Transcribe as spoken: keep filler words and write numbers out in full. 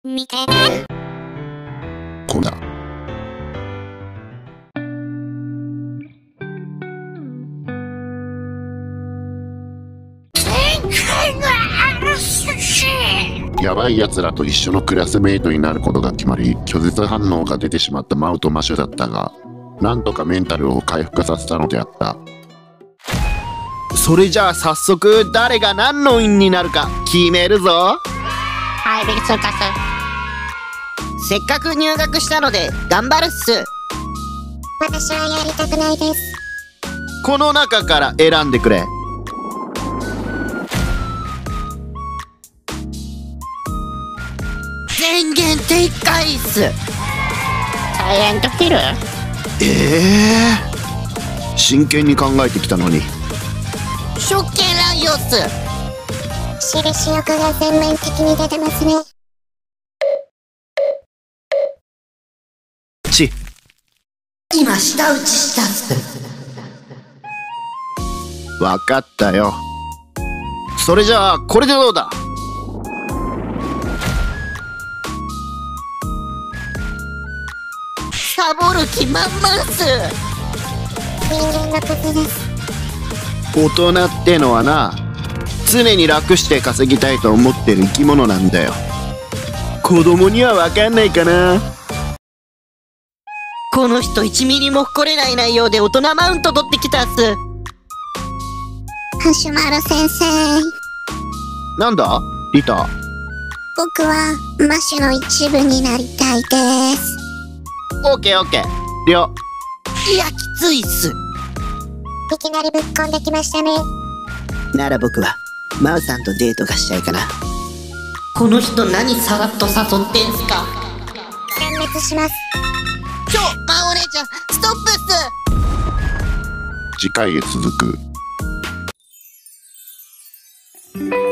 見てね。 こうだ。やばい奴らと一緒のクラスメイトになることが決まり、拒絶反応が出てしまったマウとマシュだったが、なんとかメンタルを回復させたのであった。 それじゃあ早速誰が何の院になるか決めるぞ。 はい、ビルツーカス。 せっかく入学したので頑張るっす。 私はやりたくないです。 この中から選んでくれ。 宣言撤回っす。 サイレントキル。 ええー、真剣に考えてきたのに。 職権乱用っす。 私利私欲が全面的に出てますね。 ち今舌打ちしたっす。 わかったよ。それじゃあこれでどうだ。 サボる気満々っす。 人間のクズです。 大人ってのはな、常に楽して稼ぎたいと思ってる生き物なんだよ。子供にはわかんないかな。 この人いちミリも誇れない内容で大人マウント取ってきたっす。 ハシュマル先生、 なんだリタ。 僕はマシュの一部になりたいです。 オッケーオッケー。りょいやきついっす。 いきなりぶっこんできましたね。 なら僕はマウさんとデートがしたいかな。この人何さらっと誘ってんすか。 殲滅します。 ちょマウお姉ちゃんストップっす。 次回へ続く。